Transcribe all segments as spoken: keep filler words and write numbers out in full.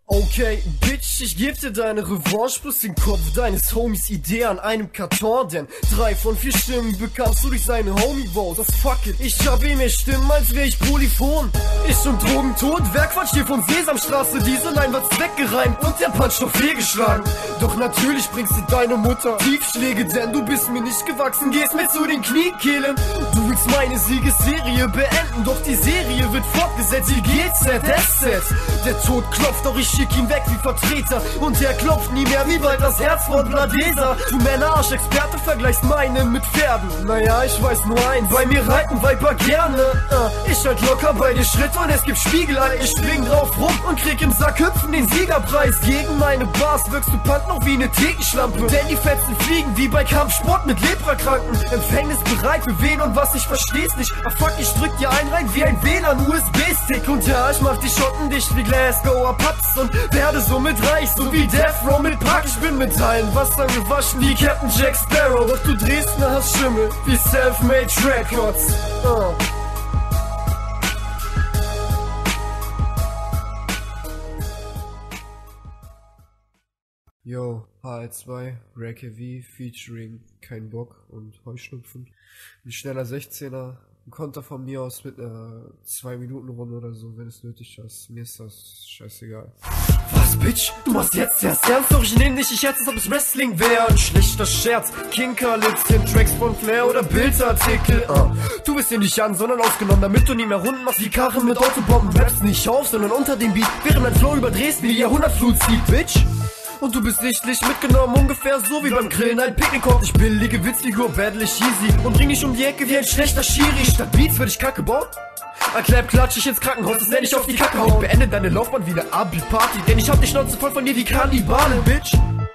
Okay, Bitch, ich geb dir deine Revanche plus den Kopf deines Homies Idee an einem Karton, denn drei von vier Stimmen bekamst du durch seine Homie-Vote. So fuck it, ich hab eh mehr Stimmen, als wär ich Polyphon. Ich und Drogen tot, wer quatscht hier von Sesamstraße? Diese Line wird's weggereimt und der Punch noch fehlgeschlagen. Doch natürlich bringst du deine Mutter Tiefschläge, denn du bist mir nicht gewachsen, gehst mir zu den Kniekehlen. Du willst meine Siegesserie beenden, doch die Serie wird fortgesetzt wie G Z S Z. Der Tod klopft, doch ich schick ihn weg wie Vertreter und er klopft nie mehr wie bald das Herz von Bladesa. Du Männerarsch-Experte vergleichst meine mit Pferden. Naja, ich weiß nur eins, bei mir reiten Viper gerne. uh, Ich halt locker bei dir Schritt und es gibt Spiegelei. Ich spring drauf rum und krieg im Sack hüpfen den Siegerpreis. Gegen meine Bars wirkst du Pant noch wie ne Thekenschlampe, denn die Fetzen fliegen wie bei Kampfsport mit Leprakranken. Empfängnis bereit für wen und was, ich versteh's nicht. Ach fuck, ich drück dir ein rein wie ein W L A N U S B-Stick. Und ja, ich mach die Schotten dicht wie Glasgower Pubs und werde somit reich, so wie Death Row mit Park. Ich bin mit allen Wassern gewaschen wie Captain Jack Sparrow, doch du Dresdner hast Schimmel wie Self-Made Records. uh. Yo, H L zwei, Rake V, featuring Kein Bock und Heuschnupfen. Ein schneller sechzehner, ein Konter von mir aus mit einer zwei Minuten Runde oder so, wenn es nötig ist. Mir ist das scheißegal. Was, Bitch? Du machst jetzt erst ernst? Doch ich nehm dich, ich hätte es, ob es Wrestling wäre. Ein schlechter Scherz, Kinkerlitzchen, Tracks von Flair oder Bildartikel. uh. Du bist hier nicht an, sondern ausgenommen, damit du nie mehr runden machst wie Karren mit Autobomben. Rappst nicht auf, sondern unter dem Beat, während mein Flow überdrehst wie die Jahrhundertflut zieht, Bitch. Und du bist sichtlich mitgenommen, ungefähr so wie beim Grillen ein Picknick kommt. Ich billige Witzfigur, battle ich easy und bring dich um die Ecke wie ein schlechter Schiri. Statt Beats würde ich Kacke bauen. Erklärt klatsch ich ins Krankenhaus, das nenn ich auf die Kacke hauen. Beende deine Laufbahn wie eine Abi-Party, denn ich hab die Schnauze voll von dir wie Kannibale, Bitch.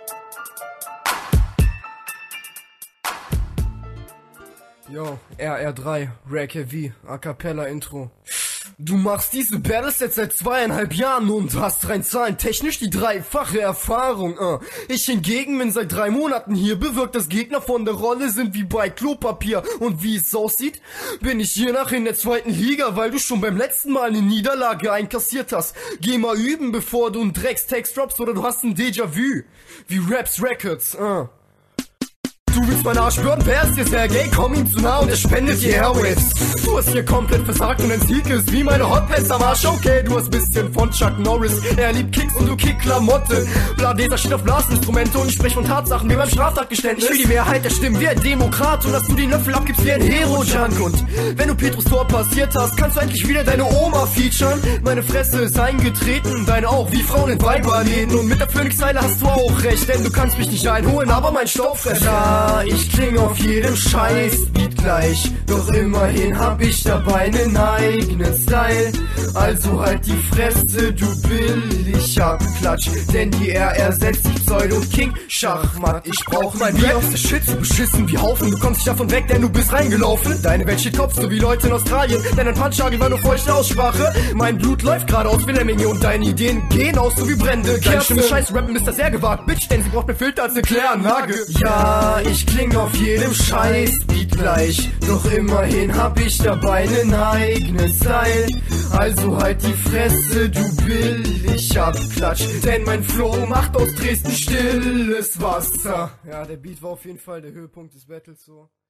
Yo, R R drei, Rake V, A Cappella Intro. Du machst diese Battles jetzt seit zweieinhalb Jahren und hast rein zahlentechnisch die dreifache Erfahrung. Uh. Ich hingegen bin seit drei Monaten hier, bewirkt, dass Gegner von der Rolle sind wie bei Klopapier. Und wie es aussieht, bin ich hier nach in der zweiten Liga, weil du schon beim letzten Mal eine Niederlage einkassiert hast. Geh mal üben, bevor du einen Dreckstext droppst, oder du hast ein Déjà-vu. Wie Raps Records, uh. Du willst meinen Arsch hören, wer ist dir sehr gay? Komm ihm zu nah und er spendet dir Airwaves. Du hast hier komplett versagt und dein Sieg ist wie meine Hotpants am Arsch. Okay, du hast bisschen von Chuck Norris, er liebt Kicks und du Kick-Klamotte. Bladesa steht auf Blasinstrumente und ich sprech von Tatsachen wie beim Straftatgeständnis. Für die Mehrheit der Stimmen wie ein Demokrat und dass du die Löffel abgibst wie ein Hero-Junk. Und wenn du Petrus Tor passiert hast, kannst du endlich wieder deine Oma featuren. Meine Fresse ist eingetreten, deine auch, wie Frauen in Weiberläden. Und mit der Phoenix-Zeile hast du auch recht, denn du kannst mich nicht einholen, aber mein Stauffresser. Ich kling auf jedem Scheiß-Beat gleich, doch immerhin hab ich dabei nen eigenen Style. Also halt die Fresse, du billig Abklatsch, denn die R R setzt sich Pseudo-King Schachmatt. Ich brauch mein Bier aus der Shit, so beschissen wie Haufen. Du kommst nicht davon weg, denn du bist reingelaufen. Deine Welt steht Kopf, so wie Leute in Australien, denn ein Punchagel war nur feuchte Aussprache. Mein Blut läuft gerade aus wie Lemminge und deine Ideen gehen aus, so wie Brände. Deine Stimme scheiß Rappen ist das sehr gewagt, Bitch, denn sie braucht mehr Filter als eine Kläranlage. Ja, ich Ich kling auf jedem Scheiß-Beat gleich, doch immerhin hab ich dabei nen eigenen Style. Also halt die Fresse, du billig Abklatsch, denn mein Flow macht aus Dresden stilles Wasser. Ja, der Beat war auf jeden Fall der Höhepunkt des Battles so.